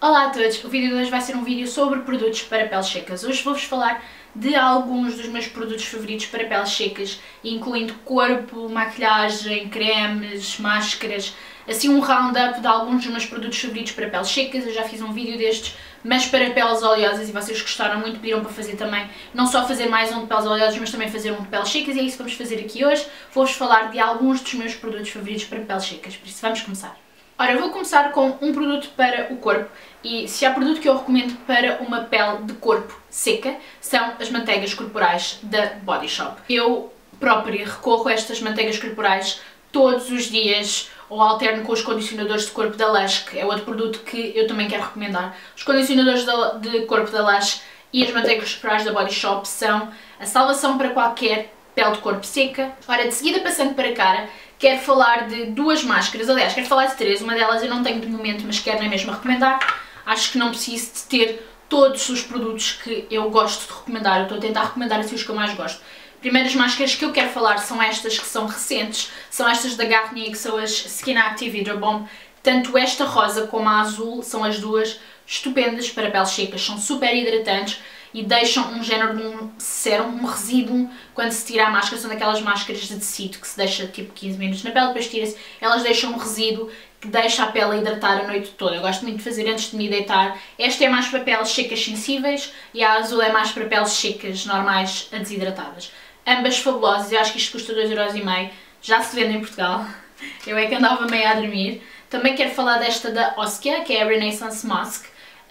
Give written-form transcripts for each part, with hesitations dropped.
Olá a todos, o vídeo de hoje vai ser um vídeo sobre produtos para peles secas. Hoje vou-vos falar de alguns dos meus produtos favoritos para peles secas, incluindo corpo, maquilhagem, cremes, máscaras, assim um round-up de alguns dos meus produtos favoritos para peles secas. Eu já fiz um vídeo destes, mas para peles oleosas, e vocês gostaram muito, pediram para fazer também, não só fazer mais um de peles oleosas, mas também fazer um de peles secas, e é isso que vamos fazer aqui hoje. Vou-vos falar de alguns dos meus produtos favoritos para peles secas, por isso vamos começar. Ora, eu vou começar com um produto para o corpo, e se há produto que eu recomendo para uma pele de corpo seca, são as manteigas corporais da Body Shop. Eu própria recorro a estas manteigas corporais todos os dias, ou alterno com os condicionadores de corpo da Lush, que é outro produto que eu também quero recomendar. Os condicionadores de corpo da Lush e as manteigas corporais da Body Shop são a salvação para qualquer pele de corpo seca. Ora, de seguida, passando para a cara, quero falar de duas máscaras, aliás, quero falar de três, uma delas eu não tenho de momento, mas quero na mesma recomendar. Acho que não preciso de ter todos os produtos que eu gosto de recomendar, eu estou a tentar recomendar assim os que eu mais gosto. Primeiras máscaras que eu quero falar são estas que são recentes, são estas da Garnier, que são as Skin Active Hydro Bomb. Tanto esta rosa como a azul são as duas estupendas para peles secas, são super hidratantes e deixam um género de um sérum, um resíduo quando se tira a máscara. São daquelas máscaras de tecido que se deixa tipo 15 minutos na pele, depois tira-se, elas deixam um resíduo que deixa a pele hidratar a noite toda. Eu gosto muito de fazer antes de me deitar. Esta é mais para peles secas sensíveis e a azul é mais para peles secas normais a desidratadas. Ambas fabulosas, eu acho que isto custa 2,5€, já se vende em Portugal. Eu é que andava meio a dormir. Também quero falar desta da Oskia, que é a Renaissance Mask.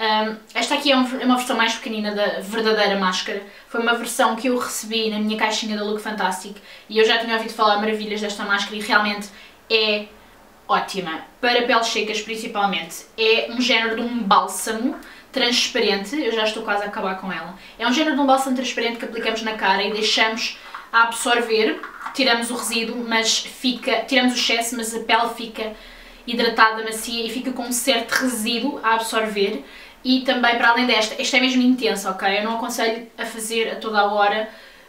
Esta aqui é uma versão mais pequenina da verdadeira máscara. Foi uma versão que eu recebi na minha caixinha da Look Fantastic e eu já tinha ouvido falar maravilhas desta máscara e realmente é ótima. Para peles secas principalmente. É um género de um bálsamo transparente, eu já estou quase a acabar com ela. É um género de um bálsamo transparente que aplicamos na cara e deixamos a absorver, tiramos o resíduo, mas tiramos o excesso, mas a pele fica hidratada, macia e fica com um certo resíduo a absorver. E também, para além desta, esta é mesmo intensa, ok? Eu não aconselho a fazer a toda a hora,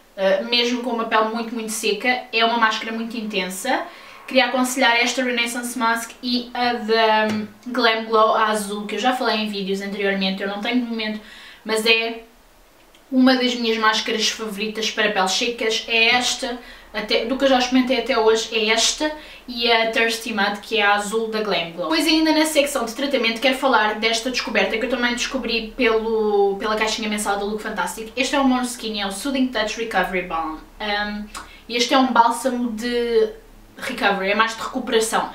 mesmo com uma pele muito seca. É uma máscara muito intensa. Queria aconselhar esta Renaissance Mask e a da Glam Glow, a azul, que eu já falei em vídeos anteriormente, eu não tenho de momento, mas é uma das minhas máscaras favoritas para peles secas. É esta, do que eu já experimentei até hoje, é esta e a Thirsty Mud, que é a azul da Glam Glow. Pois ainda na secção de tratamento quero falar desta descoberta que eu também descobri pela caixinha mensal da Look Fantastic. Este é o Måneskin, é o Soothing Touch Recovery Balm. Este é um bálsamo de recovery, é mais de recuperação.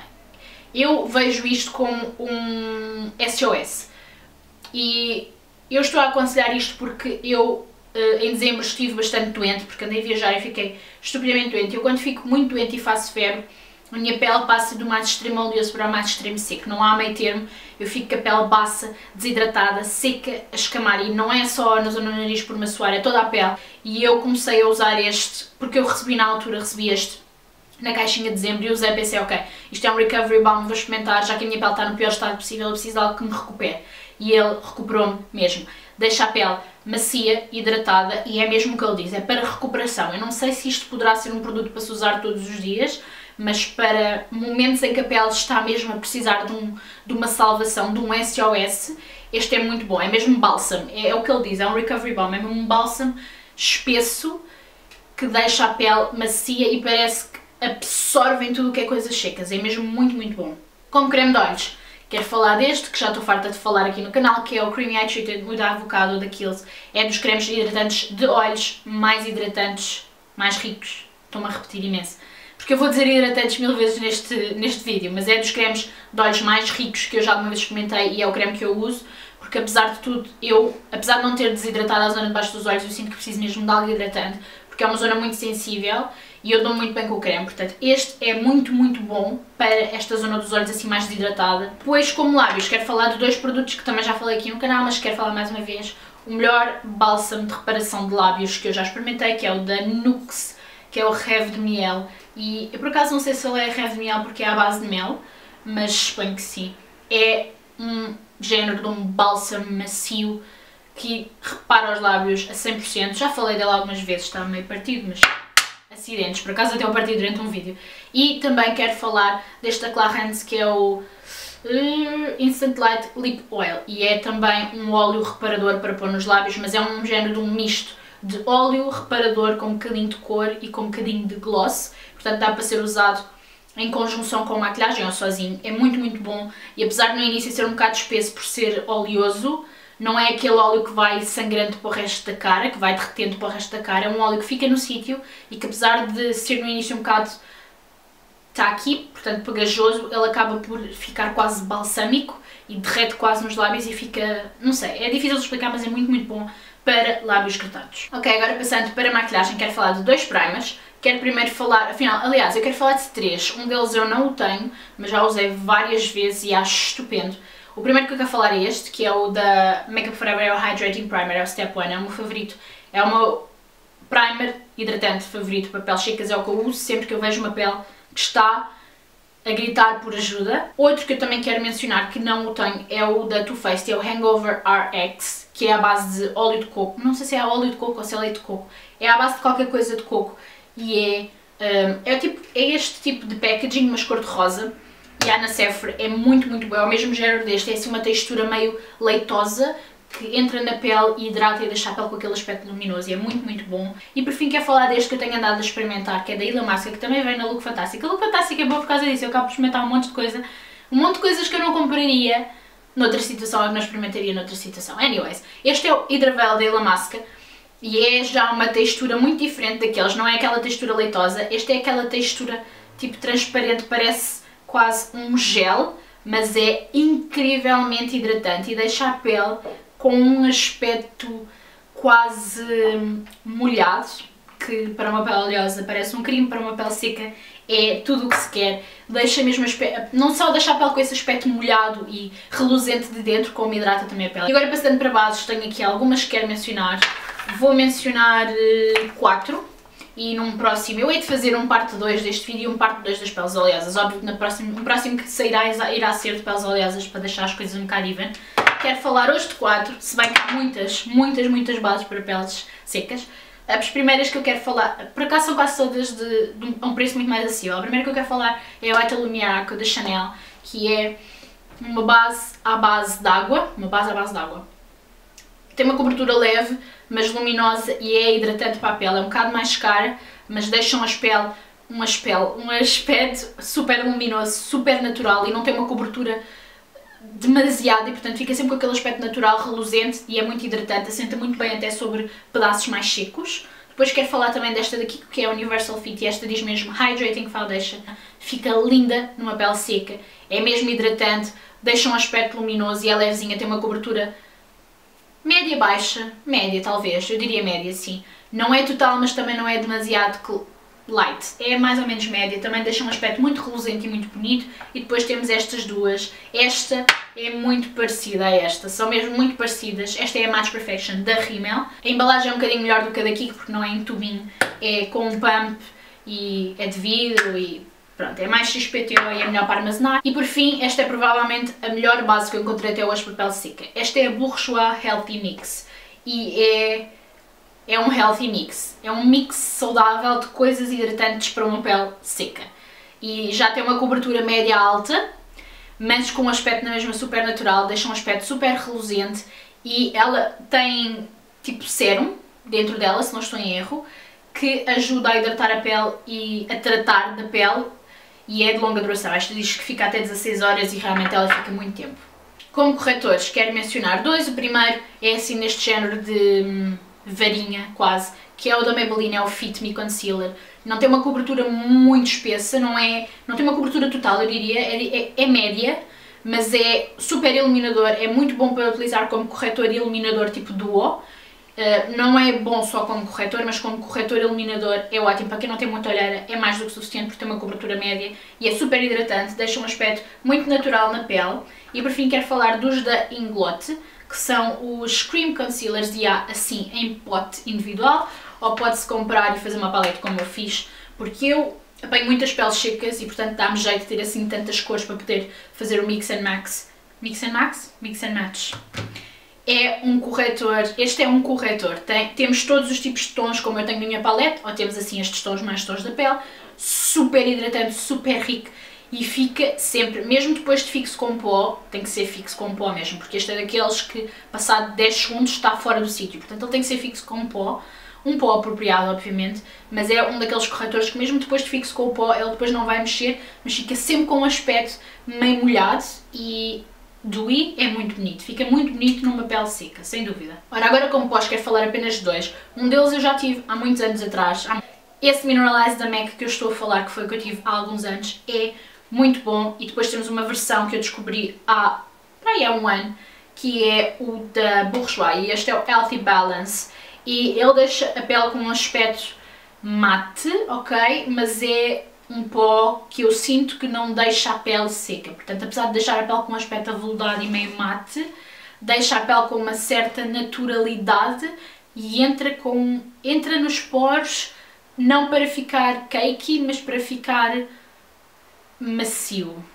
Eu vejo isto como um SOS e eu estou a aconselhar isto porque eu em dezembro estive bastante doente, porque andei a viajar e fiquei estupidamente doente. Eu quando fico muito doente e faço febre, a minha pele passa do mais extremo oleoso para o mais extremo seco, não há meio termo. Eu fico com a pele baça, desidratada, seca, a escamar, e não é só na zona do nariz por me suar, é toda a pele. E eu comecei a usar este, porque eu recebi na altura, recebi este na caixinha de dezembro e usei, pensei, ok, isto é um recovery balm, vou experimentar, já que a minha pele está no pior estado possível, eu preciso de algo que me recupere. E ele recuperou-me mesmo. Deixa a pele macia, hidratada, e é mesmo o que ele diz, é para recuperação. Eu não sei se isto poderá ser um produto para se usar todos os dias, mas para momentos em que a pele está mesmo a precisar de uma salvação, de um SOS, este é muito bom, é mesmo bálsamo, é o que ele diz, é um recovery balm, é mesmo um bálsamo espesso que deixa a pele macia e parece que absorvem tudo o que é coisas secas, é mesmo muito bom. Como creme de olhos, quero falar deste, que já estou farta de falar aqui no canal, que é o Creamy Eye Treated With Avocado da Kiehl's. É dos cremes hidratantes de olhos mais hidratantes, mais ricos. Estou-me a repetir imenso, porque eu vou dizer hidratantes 1000 vezes neste vídeo, mas é dos cremes de olhos mais ricos que eu já alguma vez experimentei e é o creme que eu uso, porque apesar de tudo, apesar de não ter desidratado a zona de baixo dos olhos, eu sinto que preciso mesmo de algo hidratante, porque é uma zona muito sensível e eu dou muito bem com o creme. Portanto, este é muito bom para esta zona dos olhos assim mais desidratada. Depois, como lábios, quero falar de dois produtos que também já falei aqui no canal, mas quero falar mais uma vez. O melhor bálsamo de reparação de lábios que eu já experimentei, que é o da Nuxe, que é o Rêve de Miel. E eu por acaso não sei se ele é Rêve de Miel porque é à base de mel, mas suponho que sim. É um género de um bálsamo macio que repara os lábios a 100%. Já falei dele algumas vezes, está meio partido, mas acidentes, por acaso até o parti durante um vídeo. E também quero falar deste da Clarins, que é o Instant Light Lip Oil, e é também um óleo reparador para pôr nos lábios, mas é um género de um misto de óleo reparador com um bocadinho de cor e com um bocadinho de gloss, portanto dá para ser usado em conjunção com maquilhagem ou sozinho. É muito, muito bom, e apesar de no início ser um bocado espesso por ser oleoso, não é aquele óleo que vai sangrando para o resto da cara, que vai derretendo para o resto da cara, é um óleo que fica no sítio e que, apesar de ser no início um bocado está aqui, portanto pegajoso, ele acaba por ficar quase balsâmico e derrete quase nos lábios e fica, não sei, é difícil de explicar, mas é muito, muito bom para lábios gretados. Ok, agora passando para a maquilhagem, quero falar de 2 primers. Quero primeiro falar, aliás, eu quero falar de 3, um deles eu não o tenho, mas já usei várias vezes e acho estupendo. O primeiro que eu quero falar é este, que é o da Make Up For Ever, é o Hydrating Primer, é o Step 1, é o meu favorito. É o meu primer hidratante favorito para peles secas, é o que eu uso sempre que eu vejo uma pele que está a gritar por ajuda. Outro que eu também quero mencionar, que não o tenho, é o da Too Faced, é o Hangover RX, que é à base de óleo de coco. Não sei se é óleo de coco ou se é leite de coco. É à base de qualquer coisa de coco. E é este tipo de packaging, mas cor-de-rosa. E há na Sephora, é muito, muito bom. É o mesmo género deste, é assim uma textura meio leitosa, que entra na pele e hidrata e deixa a pele com aquele aspecto luminoso, e é muito, muito bom. E por fim quero falar deste que eu tenho andado a experimentar, que é da Illamasqua, que também vem na Look Fantastic. A Look Fantastic é boa por causa disso, eu acabo de experimentar um monte de coisa, um monte de coisas que eu não compraria noutra situação, ou que não experimentaria noutra situação. Anyways, este é o Hydravel da Illamasqua, e é já uma textura muito diferente daqueles, não é aquela textura leitosa, este é aquela textura tipo transparente, parece quase um gel, mas é incrivelmente hidratante e deixa a pele com um aspecto quase molhado, que para uma pele oleosa parece um creme, para uma pele seca é tudo o que se quer. Deixa mesmo não só deixa a pele com esse aspecto molhado e reluzente de dentro, como hidrata também a pele. E agora passando para bases, tenho aqui algumas que quero mencionar. Vou mencionar 4. E num próximo, eu hei de fazer um parte 2 deste vídeo e um parte 2 das peles oleosas. Óbvio que no próximo que sairá irá ser de peles oleosas, para deixar as coisas um bocado even. Quero falar hoje de 4, se bem que há muitas bases para peles secas. As primeiras que eu quero falar, por acaso são quase todas de um preço muito mais acessível. A primeira que eu quero falar é a Lumière Aqua da Chanel, que é uma base à base d'água, Tem uma cobertura leve, mas luminosa, e é hidratante para a pele. É um bocado mais cara, mas deixa um aspecto super luminoso, super natural, e não tem uma cobertura demasiada, e portanto fica sempre com aquele aspecto natural, reluzente, e é muito hidratante, assenta muito bem até sobre pedaços mais secos. Depois quero falar também desta daqui, que é a Universal Fit, e esta diz mesmo Hydrating Foundation. Fica linda numa pele seca, é mesmo hidratante, deixa um aspecto luminoso e é levezinha, tem uma cobertura média-baixa, média talvez, eu diria média, sim. Não é total, mas também não é demasiado light, é mais ou menos média, também deixa um aspecto muito reluzente e muito bonito. E depois temos estas duas, esta é muito parecida a esta, são mesmo muito parecidas. Esta é a Match Perfection da Rimmel, a embalagem é um bocadinho melhor do que a daqui, porque não é em tubinho, é com um pump e é de vidro e pronto, é mais XPTO e é melhor para armazenar. E por fim, esta é provavelmente a melhor base que eu encontrei até hoje para pele seca. Esta é a Bourjois Healthy Mix e é um healthy mix, é um mix saudável de coisas hidratantes para uma pele seca. E já tem uma cobertura média alta, mas com um aspecto na mesma super natural, deixa um aspecto super reluzente, e ela tem tipo sérum dentro dela, se não estou em erro, que ajuda a hidratar a pele e a tratar da pele, e é de longa duração. Esta diz que fica até 16 horas e realmente ela fica muito tempo. Como corretores, quero mencionar 2. O primeiro é assim neste género de varinha quase, que é o da Maybelline, é o Fit Me Concealer. Não tem uma cobertura muito espessa, não tem uma cobertura total, eu diria, é média, mas é super iluminador, é muito bom para utilizar como corretor e iluminador tipo duo. Não é bom só como corretor, mas como corretor e iluminador é ótimo. Para quem não tem muita olheira é mais do que suficiente, porque tem uma cobertura média e é super hidratante, deixa um aspecto muito natural na pele. E por fim quero falar dos da Inglot, que são os Cream Concealers, e há assim em pote individual, ou pode-se comprar e fazer uma paleta como eu fiz, porque eu apanho muitas peles secas e portanto dá-me jeito de ter assim tantas cores para poder fazer o Mix and Max. Mix and Max? Mix and Match. É um corretor, este é um corretor, temos todos os tipos de tons como eu tenho na minha paleta, ou temos assim estes tons mais tons da pele, super hidratante, super rico, e fica sempre, mesmo depois de fixo com pó, tem que ser fixo com pó mesmo, porque este é daqueles que passado 10 segundos está fora do sítio, portanto ele tem que ser fixo com pó, um pó apropriado obviamente, mas é um daqueles corretores que mesmo depois de fixo com o pó, ele depois não vai mexer, mas fica sempre com um aspecto meio molhado e dewy é muito bonito, fica muito bonito numa pele seca, sem dúvida. Ora, agora como pós quero falar apenas de dois, um deles eu já tive há muitos anos atrás, esse Mineralize da MAC que eu estou a falar, que foi o que eu tive há alguns anos, é muito bom, e depois temos uma versão que eu descobri há um ano, que é o da Bourjois, e este é o Healthy Balance, e ele deixa a pele com um aspecto mate, ok, mas é um pó que eu sinto que não deixa a pele seca, portanto apesar de deixar a pele com um aspecto aveludado e meio mate, deixa a pele com uma certa naturalidade e entra nos poros, não para ficar cakey, mas para ficar macio.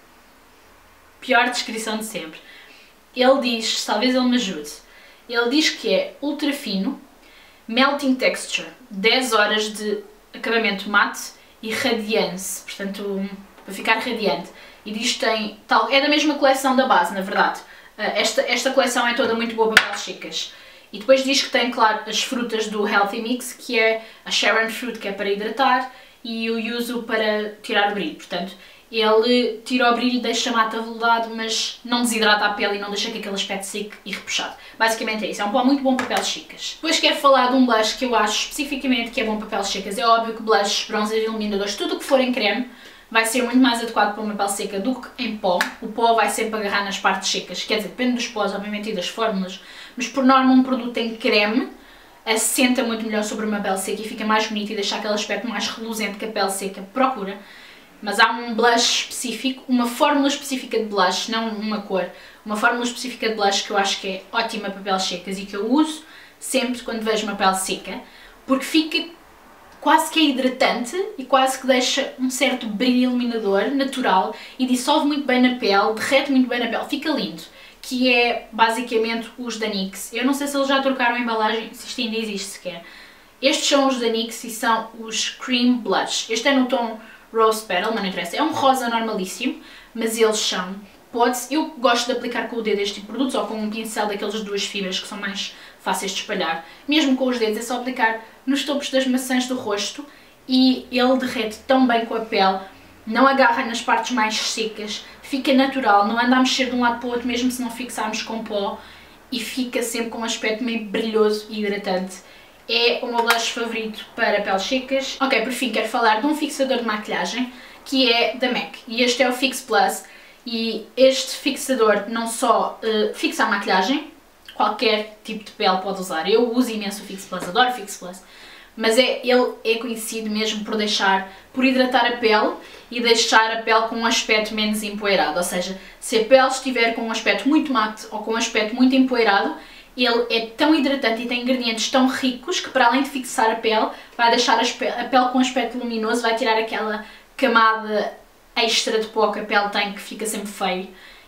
Pior descrição de sempre. Ele diz, talvez ele me ajude, ele diz que é ultra fino, melting texture, 10 horas de acabamento mate e radiance, portanto para ficar radiante. E diz que tem, é da mesma coleção da base, na verdade. Esta coleção é toda muito boa para peles secas. E depois diz que tem, claro, as frutas do Healthy Mix, que é a Sharon Fruit, que é para hidratar, e o yuzu para tirar o brilho. Portanto, ele tira o brilho, deixa mate aveludado, mas não desidrata a pele e não deixa com aquele aspecto seco e repuxado. Basicamente é isso, é um pó muito bom para peles secas. Depois quero falar de um blush que eu acho especificamente que é bom para peles secas. É óbvio que blushes, bronzers, iluminadores, tudo o que for em creme, vai ser muito mais adequado para uma pele seca do que em pó. O pó vai sempre agarrar nas partes secas, quer dizer, depende dos pós, obviamente, e das fórmulas, mas por norma um produto em creme assenta muito melhor sobre uma pele seca e fica mais bonito e deixa aquele aspecto mais reluzente que a pele seca procura. Mas há um blush específico, uma fórmula específica de blush, não uma cor, uma fórmula específica de blush que eu acho que é ótima para peles secas e que eu uso sempre quando vejo uma pele seca, porque fica quase que é hidratante e quase que deixa um certo brilho iluminador natural e dissolve muito bem na pele, derrete muito bem na pele, fica lindo. Que é basicamente os da NYX. Eu não sei se eles já trocaram a embalagem, se isto ainda existe sequer. Estes são os da NYX e são os Cream Blush. Este é no tom Rose Petal, mas não interessa. É um rosa normalíssimo, mas eles são... Eu gosto de aplicar com o dedo este tipo de produtos ou com um pincel daqueles de 2 fibras que são mais fáceis de espalhar. Mesmo com os dedos é só aplicar nos topos das maçãs do rosto e ele derrete tão bem com a pele, não agarra nas partes mais secas, fica natural, não anda a mexer de um lado para o outro mesmo se não fixarmos com pó e fica sempre com um aspecto meio brilhoso e hidratante. É o meu blush favorito para peles secas. Ok, por fim quero falar de um fixador de maquilhagem que é da MAC e este é o Fix Plus e este fixador não só fixa a maquilhagem, qualquer tipo de pele pode usar. Eu uso imenso o Fix Plus, adoro o Fix Plus, mas ele é conhecido mesmo por hidratar a pele e deixar a pele com um aspecto menos empoeirado, ou seja, se a pele estiver com um aspecto muito mate ou com um aspecto muito empoeirado, ele é tão hidratante e tem ingredientes tão ricos que para além de fixar a pele, vai deixar a pele com um aspecto luminoso, vai tirar aquela camada extra de pó que a pele tem que fica sempre feio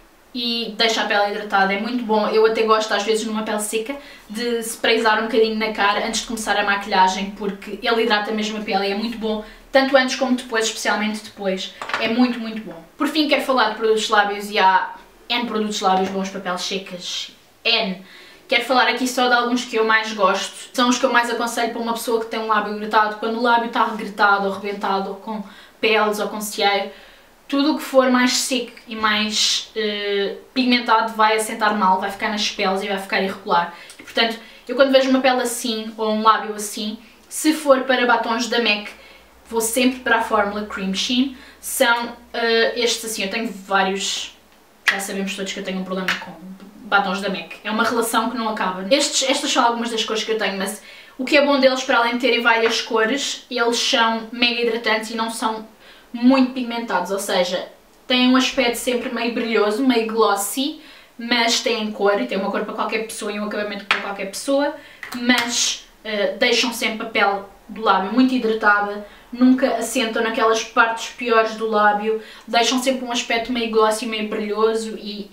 e deixa a pele hidratada, é muito bom. Eu até gosto às vezes numa pele seca de sprayzar um bocadinho na cara antes de começar a maquilhagem porque ele hidrata mesmo a pele e é muito bom, tanto antes como depois, especialmente depois, é muito, muito bom. Por fim quero falar de produtos de lábios e há N produtos de lábios bons para peles secas, N. Quero falar aqui só de alguns que eu mais gosto, são os que eu mais aconselho para uma pessoa que tem um lábio gretado, quando o lábio está regretado ou rebentado ou com peles ou com cieiro. Tudo o que for mais seco e mais pigmentado vai assentar mal, vai ficar nas peles e vai ficar irregular. E, portanto, eu quando vejo uma pele assim, ou um lábio assim, se for para batons da MAC, vou sempre para a fórmula Cream Sheen. São estes assim, eu tenho vários, já sabemos todos que eu tenho um problema com batons da MAC. É uma relação que não acaba. Estas são algumas das cores que eu tenho, mas o que é bom deles, para além de terem várias cores, eles são mega hidratantes e não são muito pigmentados, ou seja, têm um aspecto sempre meio brilhoso, meio glossy, mas têm cor e têm uma cor para qualquer pessoa e um acabamento para qualquer pessoa, mas deixam sempre a pele do lábio muito hidratada, nunca assentam naquelas partes piores do lábio, deixam sempre um aspecto meio glossy, meio brilhoso e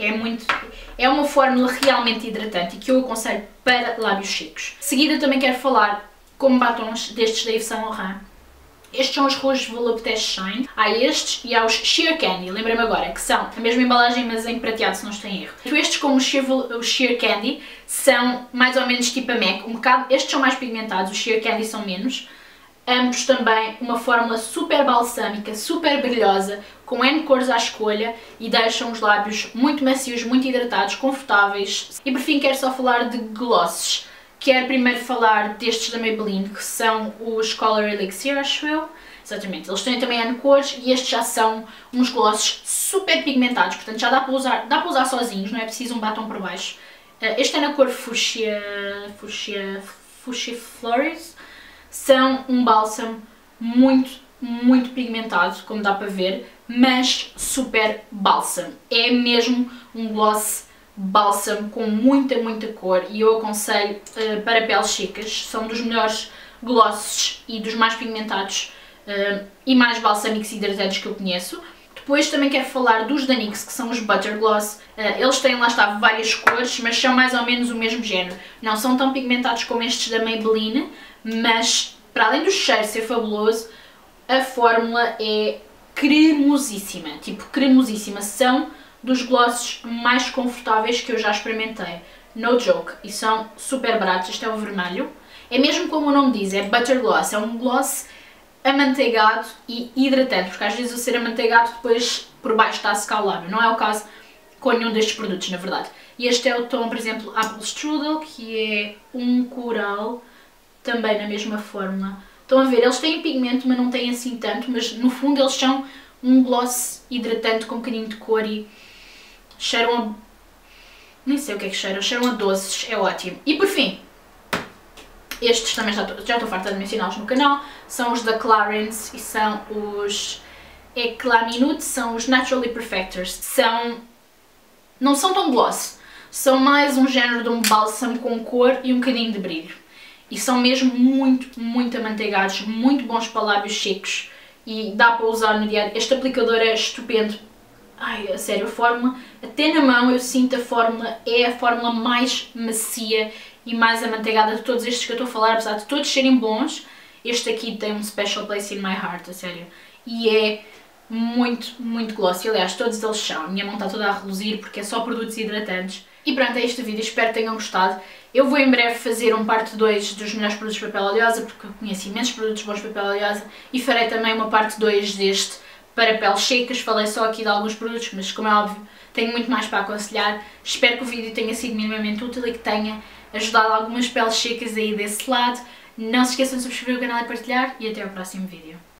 é uma fórmula realmente hidratante e que eu aconselho para lábios secos. De seguida também quero falar como batons destes da Yves Saint Laurent, Estes são os Rouge Volupté Shine. Há estes e há os Sheer Candy, lembrei-me agora, que são a mesma embalagem mas em prateado, se não estou em erro. Estes, como o Sheer Candy, são mais ou menos tipo a MAC, um bocado, estes são mais pigmentados, os Sheer Candy são menos. Ambos também uma fórmula super balsâmica, super brilhosa, com N cores à escolha e deixam os lábios muito macios, muito hidratados, confortáveis. E por fim quero só falar de glosses. Quero primeiro falar destes da Maybelline, que são os Color Elixir, acho eu. Exatamente, eles têm também N cores e estes já são uns glosses super pigmentados, portanto já dá para usar sozinhos, não é preciso um batom por baixo. Este é na cor Fuchsia Flores. São um bálsamo muito pigmentado, como dá para ver, mas super bálsamo. É mesmo um gloss bálsamo com muita cor e eu aconselho para peles secas. São dos melhores glosses e dos mais pigmentados e mais balsâmicos e hidratantes que eu conheço. Depois também quero falar dos da NYX, que são os Butter Gloss. Eles têm, lá está, várias cores, mas são mais ou menos o mesmo género. Não são tão pigmentados como estes da Maybelline, mas para além do cheiro ser fabuloso, a fórmula é cremosíssima, tipo cremosíssima. São dos glosses mais confortáveis que eu já experimentei, no joke, e são super baratos. Este é o vermelho, é mesmo como o nome diz, é Butter Gloss, é um gloss amanteigado e hidratante, porque às vezes o ser amanteigado depois por baixo está a secar o lábio, não é o caso com nenhum destes produtos, na verdade. E este é o tom, por exemplo, Apple Strudel, que é um coral, também na mesma fórmula. Estão a ver, eles têm pigmento, mas não têm assim tanto, mas no fundo eles são um gloss hidratante com um bocadinho de cor e cheiram a... nem sei o que é que cheiram a doces, é ótimo. E por fim, estes também já estou farta de mencioná-los no canal, são os da Clarins e são os Eclat Minute, são os Naturally Perfectors. Não são tão gloss, são mais um género de um bálsamo com cor e um bocadinho de brilho. E são mesmo muito amanteigados, muito bons para lábios secos e dá para usar no dia a dia. Este aplicador é estupendo. Ai, a sério, a fórmula, até na mão eu sinto a fórmula, é a fórmula mais macia e mais amanteigada de todos estes que eu estou a falar, apesar de todos serem bons. Este aqui tem um special place in my heart, a sério. E é muito glossy, aliás, todos eles são. A minha mão está toda a reluzir porque é só produtos hidratantes. E pronto, é este vídeo, espero que tenham gostado. Eu vou em breve fazer um parte 2 dos melhores produtos de papel oleosa, porque eu conheço imensos produtos bons de papel oleosa, e farei também uma parte 2 deste para peles secas. Falei só aqui de alguns produtos, mas como é óbvio, tenho muito mais para aconselhar. Espero que o vídeo tenha sido minimamente útil e que tenha ajudado algumas peles secas aí desse lado. Não se esqueçam de subscrever o canal e partilhar, e até ao próximo vídeo.